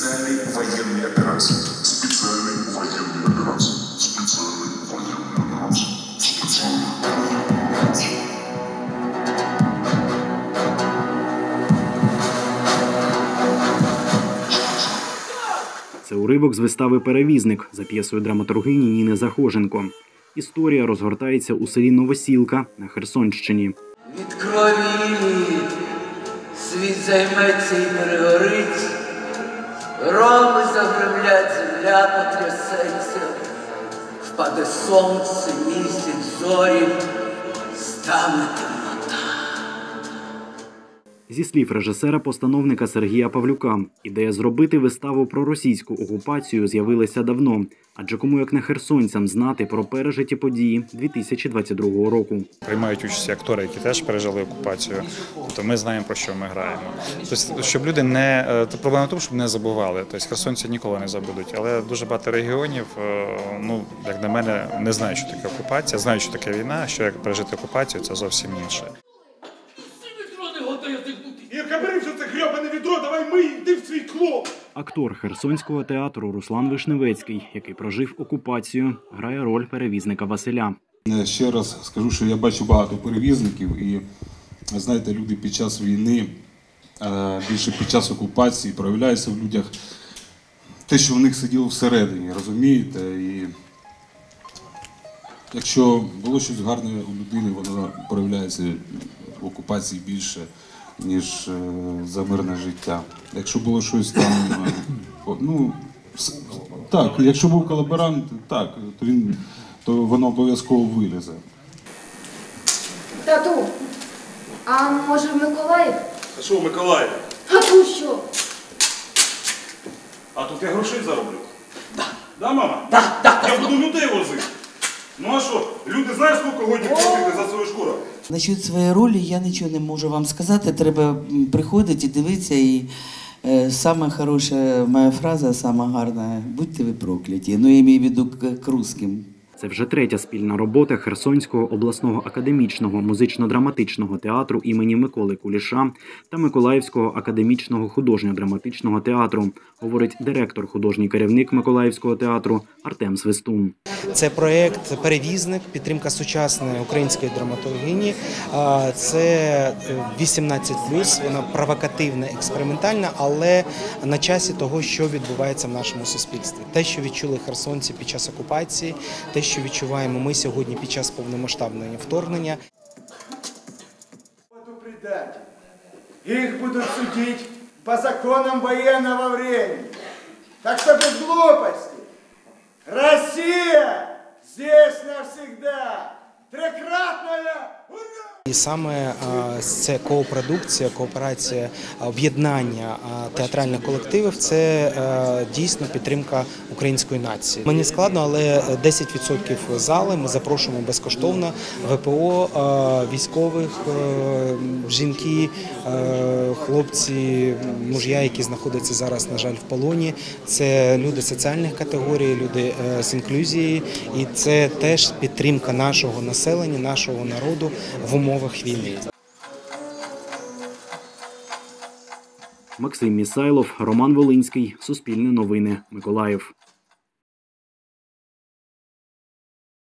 Специальной военной операции. Специальной военной операции. Специальной военной операции. Специальной военной операции. Це уривок з вистави «Перевізник» за п'єсою драматургині Ніни Захоженко. Історія розгортається у селі Новосілка на Херсонщині. Від крові світ займеться і перегорить, роми загремлять, земля потрясеться, впаде сонце, місяць, зорі, стане темнота. Зі слів режисера-постановника Сергія Павлюка, ідея зробити виставу про російську окупацію з'явилася давно, адже кому як не херсонцям знати про пережиті події 2022 року. Приймають участь актори, які теж пережили окупацію, тобто ми знаємо, про що ми граємо. Тобто, щоб люди не... Проблема в тому, щоб не забували, тобто херсонці ніколи не забудуть, але дуже багато регіонів, ну, як на мене, не знають, що таке окупація, знають, що таке війна, що як пережити окупацію – це зовсім інше. Ірка, бери вже це грьобане відро, давай мий, йди в свій клуб! Актор Херсонського театру Руслан Вишневецький, який прожив окупацію, грає роль перевізника Василя. Ще раз скажу, що я бачу багато перевізників і, знаєте, люди під час війни, більше під час окупації проявляється в людях те, що в них сиділо всередині, розумієте? І якщо було щось гарне у людини, воно проявляється в окупації більше, ніж за мирне життя. Якщо було щось там, ну, так, якщо був колаборант, так, то воно обов'язково вилізе. Тату, а може в Миколаїв? А що в Миколаєві? А тут що? А тут я грошей зароблю. Да, мама? Да. Я буду людей возити. Ну а що, люди знають, скільки годів платити за свою шкуру? Насчет своєї ролі я нічого не можу вам сказати, треба приходити і дивитися. І сама хороша моя фраза, сама гарна, будьте ви прокляті. Ну, я маю в виду к русским. Це вже третя спільна робота Херсонського обласного академічного музично-драматичного театру імені Миколи Куліша та Миколаївського академічного художньо-драматичного театру, говорить директор, художній керівник Миколаївського театру Артем Свистун. Це проєкт «Перевізник», підтримка сучасної української драматургині. Це 18+, вона провокативна, експериментальна, але на часі того, що відбувається в нашому суспільстві. Те, що відчули херсонці під час окупації, те, що відчуваємо ми сьогодні під час повномасштабного вторгнення. Их будут судить по законам военного времени. Так что без глупостей. Россия здесь навсегда. Трикратная ура! І саме це коопродукція, кооперація, об'єднання театральних колективів – це дійсно підтримка української нації. Мені складно, але 10% зали ми запрошуємо безкоштовно ВПО, військових, жінки, хлопці, муж'я, які знаходяться зараз, на жаль, в полоні. Це люди соціальних категорій, люди з інклюзією, і це теж підтримка нашого населення, нашого народу в умовах війни. Максим Місайлов, Роман Волинський, Суспільне новини, Миколаїв.